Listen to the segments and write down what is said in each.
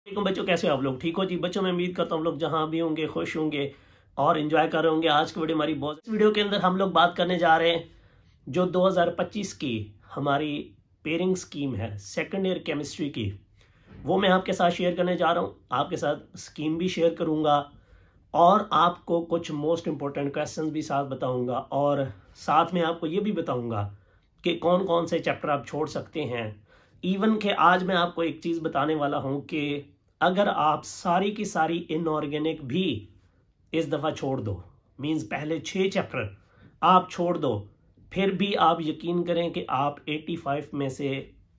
वालेकुम बच्चों, कैसे हो आप लोग? ठीक हो जी बच्चों? मैं उम्मीद करता हूँ हम लोग जहां भी होंगे खुश होंगे और एंजॉय कर रहे होंगे। आज की वीडियो हमारी बहुत, इस वीडियो के अंदर हम लोग बात करने जा रहे हैं जो 2025 की हमारी पेयरिंग स्कीम है सेकंड ईयर केमिस्ट्री की, वो मैं आपके साथ शेयर करने जा रहा हूँ। आपके साथ स्कीम भी शेयर करूंगा और आपको कुछ मोस्ट इंपॉर्टेंट क्वेश्चंस भी साथ बताऊंगा और साथ में आपको ये भी बताऊंगा कि कौन कौन से चैप्टर आप छोड़ सकते हैं। इवन के आज मैं आपको एक चीज बताने वाला हूं कि अगर आप सारी की सारी इनऑर्गेनिक भी इस दफा छोड़ दो, मींस पहले 6 चैप्टर आप छोड़ दो, फिर भी आप यकीन करें कि आप 85 में से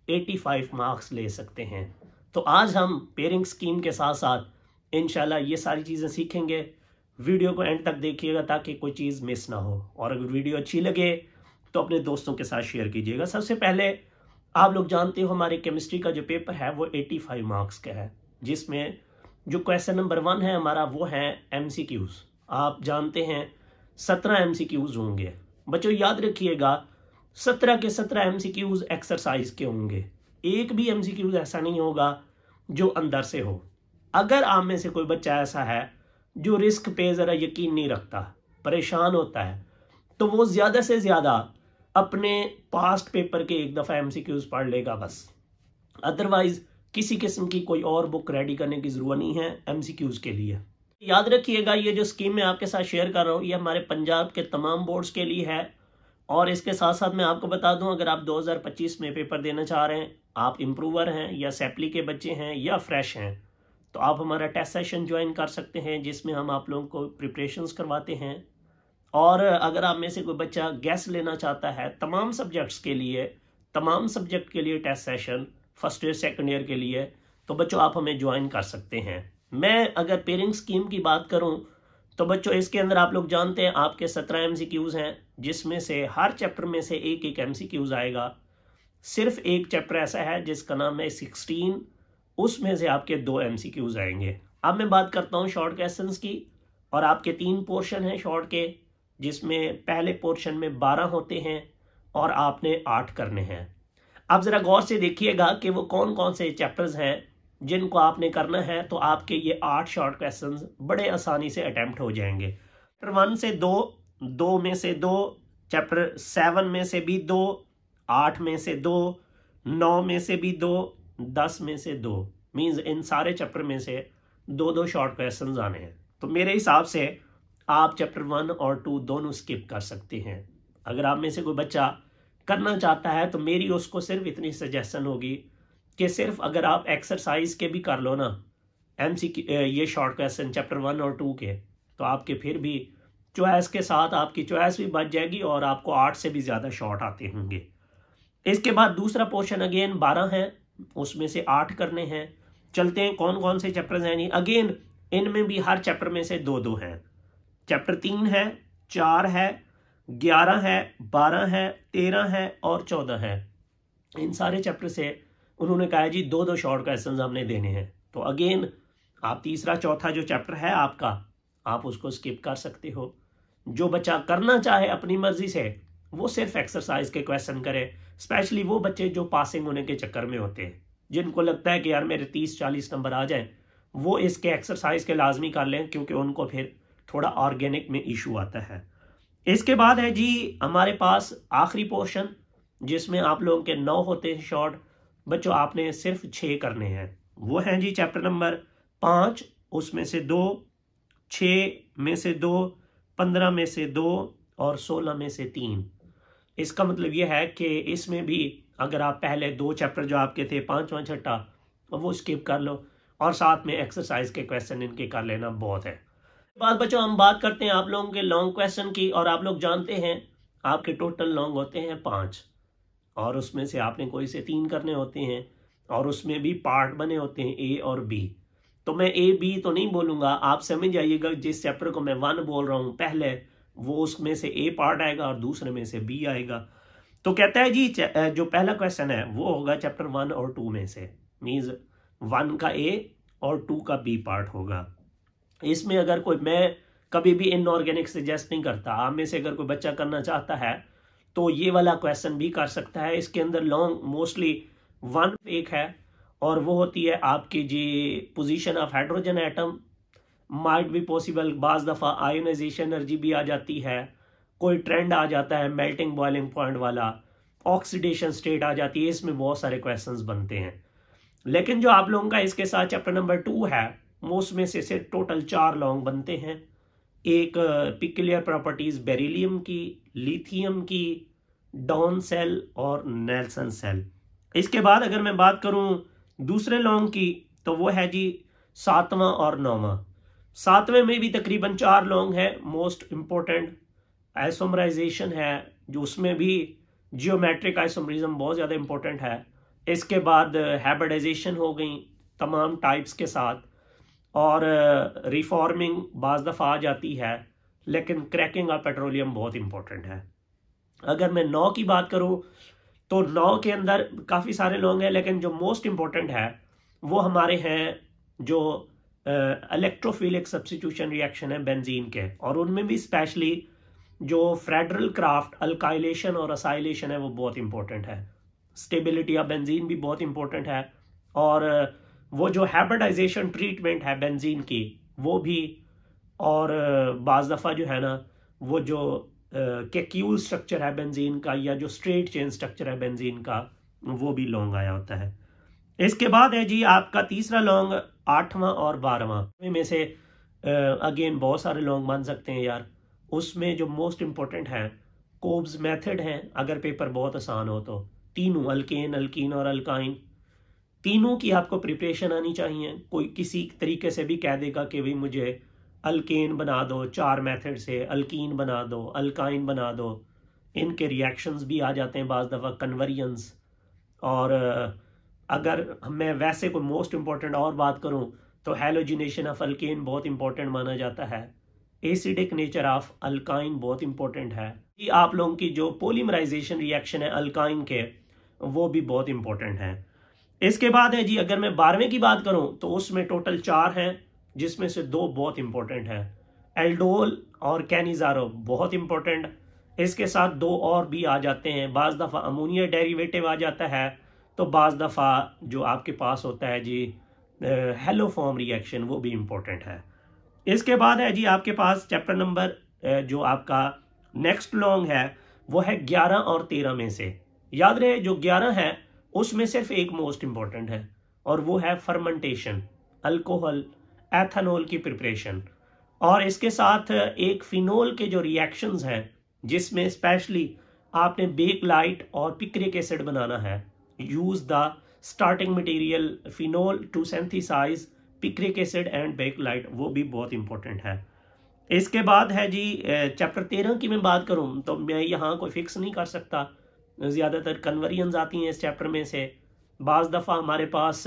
85 मार्क्स ले सकते हैं। तो आज हम पेयरिंग स्कीम के साथ साथ इंशाल्लाह ये सारी चीजें सीखेंगे। वीडियो को एंड तक देखिएगा ताकि कोई चीज मिस ना हो, और अगर वीडियो अच्छी लगे तो अपने दोस्तों के साथ शेयर कीजिएगा। सबसे पहले आप लोग जानते हो हमारे केमिस्ट्री का जो पेपर है वो 85 मार्क्स का है, जिसमें जो क्वेश्चन नंबर 1 है हमारा वो है एमसीक्यूज। आप जानते हैं 17 एमसीक्यूज होंगे। बच्चों याद रखिएगा 17 के 17 एमसीक्यूज एक्सरसाइज के होंगे। एक भी एमसीक्यूज ऐसा नहीं होगा जो अंदर से हो। अगर आप में से कोई बच्चा ऐसा है जो रिस्क पे जरा यकीन नहीं रखता, परेशान होता है, तो वो ज्यादा से ज्यादा अपने पास्ट पेपर के एक दफा एमसीक्यूज पढ़ लेगा बस। अदरवाइज किसी किस्म की कोई और बुक रेडी करने की जरूरत नहीं है एमसीक्यूज के लिए। याद रखिएगा ये जो स्कीम मैं आपके साथ शेयर कर रहा हूँ ये हमारे पंजाब के तमाम बोर्ड्स के लिए है। और इसके साथ साथ मैं आपको बता दूं, अगर आप 2025 में पेपर देना चाह रहे हैं, आप इम्प्रूवर हैं या सैपली के बच्चे हैं या फ्रेश हैं, तो आप हमारा टेस्ट सेशन ज्वाइन कर सकते हैं जिसमें हम आप लोगों को प्रिपरेशंस करवाते हैं। और अगर आप में से कोई बच्चा गैस लेना चाहता है तमाम सब्जेक्ट्स के लिए, तमाम सब्जेक्ट के लिए test session first year second year के लिए, तो बच्चों आप हमें ज्वाइन कर सकते हैं। मैं अगर पेयरिंग स्कीम की बात करूं तो बच्चों इसके अंदर आप लोग जानते हैं आपके 17 एमसीक्यूज हैं, जिसमें से हर चैप्टर में से एक एक एमसीक्यूज आएगा। सिर्फ एक चैप्टर ऐसा है जिसका नाम है 16, उसमें से आपके 2 एमसीक्यूज आएंगे। अब मैं बात करता हूं शॉर्ट क्वेश्चंस की, और आपके 3 पोर्शन हैं शॉर्ट के, जिसमें पहले पोर्शन में 12 होते हैं और आपने 8 करने हैं। अब जरा गौर से देखिएगा कि वो कौन कौन से चैप्टर्स हैं जिनको आपने करना है, तो आपके ये 8 शॉर्ट क्वेश्चंस बड़े आसानी से अटेम्प्ट हो जाएंगे। चैप्टर 1 से 2, 2 में से 2, चैप्टर 7 में से भी 2, 8 में से 2, 9 में से भी 2, 10 में से 2, मीन्स इन सारे चैप्टर में से 2-2 शॉर्ट क्वेश्चंस आने हैं। तो मेरे हिसाब से आप चैप्टर 1 और 2 दोनों स्किप कर सकते हैं। अगर आप में से कोई बच्चा करना चाहता है तो मेरी उसको सिर्फ इतनी सजेशन होगी कि सिर्फ अगर आप एक्सरसाइज के भी कर लो ना एमसीक्यू ये शॉर्ट क्वेश्चन चैप्टर 1 और 2 के, तो आपके फिर भी चॉइस के साथ आपकी चॉइस भी बच जाएगी और आपको 8 से भी ज्यादा शॉर्ट आते होंगे। इसके बाद दूसरा पोर्शन अगेन 12 है, उसमें से 8 करने हैं। चलते हैं कौन कौन से चैप्टर हैं। अगेन इनमें भी हर चैप्टर में से 2-2 हैं। चैप्टर 3 है, 4 है, 11 है, 12 है, 13 है और 14 है। इन सारे चैप्टर से उन्होंने कहा जी 2-2 शॉर्ट क्वेश्चंस हमने देने हैं। तो अगेन आप तीसरा चौथा जो चैप्टर है आपका, आप उसको स्किप कर सकते हो। जो बच्चा करना चाहे अपनी मर्जी से वो सिर्फ एक्सरसाइज के क्वेश्चन करे। स्पेशली वो बच्चे जो पासिंग होने के चक्कर में होते हैं, जिनको लगता है कि यार मेरे 30-40 नंबर आ जाए, वो इसके एक्सरसाइज के लाजमी कर लें, क्योंकि उनको फिर थोड़ा ऑर्गेनिक में इशू आता है। इसके बाद है जी हमारे पास आखिरी पोर्शन, जिसमें आप लोगों के 9 होते हैं शॉर्ट। बच्चों आपने सिर्फ 6 करने हैं। वो है जी चैप्टर नंबर 5, उसमें से 2, 6 में से 2, 15 में से 2 और 16 में से 3। इसका मतलब यह है कि इसमें भी अगर आप पहले 2 चैप्टर जो आपके थे 5वां 6ठा, वो स्किप कर लो और साथ में एक्सरसाइज के क्वेश्चन इनके कर लेना बहुत है। बाद बच्चों हम बात करते हैं आप लोगों के लॉन्ग क्वेश्चन की, और आप लोग जानते हैं आपके टोटल लॉन्ग होते हैं 5, और उसमें से आपने कोई से 3 करने होते हैं, और उसमें भी पार्ट बने होते हैं ए और बी। तो मैं ए बी तो नहीं बोलूंगा, आप समझ जाइएगा जिस चैप्टर को मैं 1 बोल रहा हूं पहले, वो उसमें से ए पार्ट आएगा और दूसरे में से बी आएगा। तो कहता है जी जो पहला क्वेश्चन है वो होगा चैप्टर 1 और 2 में से, मीन्स 1 का ए और 2 का बी पार्ट होगा। इसमें अगर कोई, मैं कभी भी इनऑर्गेनिक सजेस्ट नहीं करता, आप में से अगर कोई बच्चा करना चाहता है तो ये वाला क्वेश्चन भी कर सकता है। इसके अंदर लॉन्ग मोस्टली 1 एक है और वो होती है आपकी जी position of hydrogen atom. Might be possible, बाज दफ़ा आयोनाइजेशन एनर्जी भी आ जाती है, कोई ट्रेंड आ जाता है मेल्टिंग बॉइलिंग पॉइंट वाला, ऑक्सीडेशन स्टेट आ जाती है। इसमें बहुत सारे क्वेश्चंस बनते हैं। लेकिन जो आप लोगों का इसके साथ चैप्टर नंबर 2 है, वो उसमें से सिर्फ टोटल 4 लॉन्ग बनते हैं। एक पिक्यूलियर प्रॉपर्टीज बेरिलियम की, लिथियम की, डॉन सेल और नेल्सन सेल। इसके बाद अगर मैं बात करूं दूसरे लॉन्ग की, तो वो है जी 7वां और 9वां। 7वें में भी तकरीबन 4 लॉन्ग है। मोस्ट इंपोर्टेंट आइसोमराइजेशन है, जो उसमें भी जियोमेट्रिक आइसोमरिज्म बहुत ज्यादा इंपॉर्टेंट है। इसके बाद हाइब्रिडाइजेशन हो गई तमाम टाइप्स के साथ, और रिफॉर्मिंग बाज दफ़ा आ जाती है, लेकिन क्रैकिंग ऑफ पेट्रोलियम बहुत इंपॉर्टेंट है। अगर मैं 9 की बात करूं, तो 9 के अंदर काफ़ी सारे लोग हैं, लेकिन जो मोस्ट इंपॉर्टेंट है वो हमारे हैं जो इलेक्ट्रोफिलिक सब्स्टिट्यूशन रिएक्शन है बेंजीन के, और उनमें भी स्पेशली जो फेडरल क्राफ्ट अल्काइलेशन और असाइलेशन है वो बहुत इंपॉर्टेंट है। स्टेबिलिटी ऑफ बेंजीन भी बहुत इंपॉर्टेंट है, और वो जो हाइब्रिडाइजेशन ट्रीटमेंट है बेंजीन की वो भी, और बाज दफ़ा जो है ना वो जो कैक्यूल स्ट्रक्चर है बेंजीन का, या जो स्ट्रेट चेन स्ट्रक्चर है बेंजीन का, वो भी लॉन्ग आया होता है। इसके बाद है जी आपका तीसरा लॉन्ग 8वां और 12वां में से अगेन बहुत सारे लॉन्ग बन सकते हैं यार। उसमें जो मोस्ट इंपॉर्टेंट है कोब्स मेथड है, अगर पेपर बहुत आसान हो तो। तीनों अल्केन, अल्कीन और अल्काइन, तीनों की आपको प्रिपरेशन आनी चाहिए। कोई किसी तरीके से भी कह देगा कि भाई मुझे अल्केन बना दो 4 मेथड से, अल्कीन बना दो, अल्काइन बना दो, इनके रिएक्शंस भी आ जाते हैं बाज़ दफ़ा, कन्वर्जन्स। और अगर मैं वैसे कोई मोस्ट इंपॉर्टेंट और बात करूं तो हैलोजिनेशन ऑफ अल्केन बहुत इंपॉर्टेंट माना जाता है। एसिडिक नेचर ऑफ अल्काइन बहुत इंपॉर्टेंट है। कि आप लोगों की जो पॉलीमराइजेशन रिएक्शन है अल्काइन के, वो भी बहुत इंपॉर्टेंट है। इसके बाद है जी अगर मैं 12वें की बात करूं तो उसमें टोटल 4 हैं, जिसमें से 2 बहुत इंपॉर्टेंट हैं, एल्डोल और कैनिजारो बहुत इंपॉर्टेंट। इसके साथ 2 और भी आ जाते हैं, बाज दफ़ा अमोनिया डेरिवेटिव आ जाता है, तो बाज दफ़ा जो आपके पास होता है जी हेलोफॉर्म रिएक्शन, वो भी इंपॉर्टेंट है। इसके बाद है जी आपके पास चैप्टर नंबर जो आपका नेक्स्ट लॉन्ग है वो है 11 और 13 में से। याद रहे जो 11 है उसमें सिर्फ एक मोस्ट इंपॉर्टेंट है, और वो है फर्मेंटेशन, अल्कोहल, एथेनॉल की प्रिपरेशन। और इसके साथ एक फिनोल के जो रिएक्शंस हैं, जिसमें स्पेशली आपने बेकलाइट और पिक्रिक एसिड बनाना है। Use the starting material phenol to synthesise picric acid and bakelite, वो भी बहुत इंपॉर्टेंट है। इसके बाद है जी चैप्टर 13 की मैं बात करूं तो मैं यहाँ कोई फिक्स नहीं कर सकता, ज़्यादातर कन्वर्जन्स आती हैं इस चैप्टर में से। बाज़ दफ़ा हमारे पास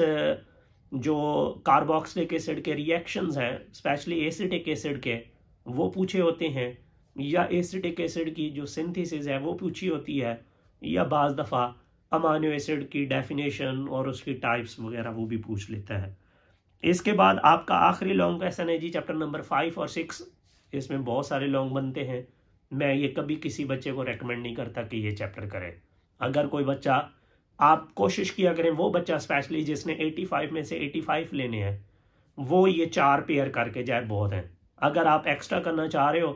जो कार्बोक्सिलिक एसिड के रिएक्शंस हैं, स्पेशली एसिटिक एसिड के, वो पूछे होते हैं, या एसिटिक एसिड की जो सिंथेसिस है वो पूछी होती है, या बाज़ दफ़ा अमाइनो एसिड की डेफिनेशन और उसकी टाइप्स वगैरह वो भी पूछ लेता है। इसके बाद आपका आखिरी लॉन्ग क्वेश्चन है जी चैप्टर नंबर 5 और 6। इसमें बहुत सारे लॉन्ग बनते हैं। मैं ये कभी किसी बच्चे को रेकमेंड नहीं करता कि ये चैप्टर करें। अगर कोई बच्चा, आप कोशिश किया करें वो बच्चा स्पेशली जिसने 85 में से 85 लेने हैं, वो ये 4 पेयर करके जाए बहुत हैं। अगर आप एक्स्ट्रा करना चाह रहे हो,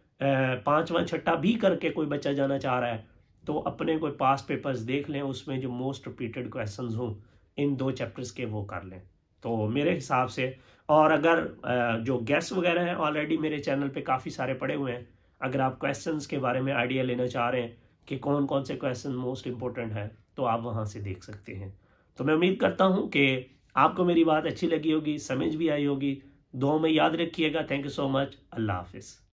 5वां 6ठा भी करके कोई बच्चा जाना चाह रहा है, तो अपने कोई पास्ट पेपर्स देख लें, उसमें जो मोस्ट रिपीटेड क्वेश्चंस हों इन 2 चैप्टर्स के वो कर लें तो मेरे हिसाब से। और अगर जो गेस्ट वगैरह हैं ऑलरेडी मेरे चैनल पे काफ़ी सारे पड़े हुए हैं, अगर आप क्वेश्चंस के बारे में आइडिया लेना चाह रहे हैं कि कौन कौन से क्वेश्चन मोस्ट इंपॉर्टेंट है, तो आप वहाँ से देख सकते हैं। तो मैं उम्मीद करता हूँ कि आपको मेरी बात अच्छी लगी होगी, समझ भी आई होगी। दुआ में याद रखिएगा। Thank you so much. अल्लाह हाफिज़।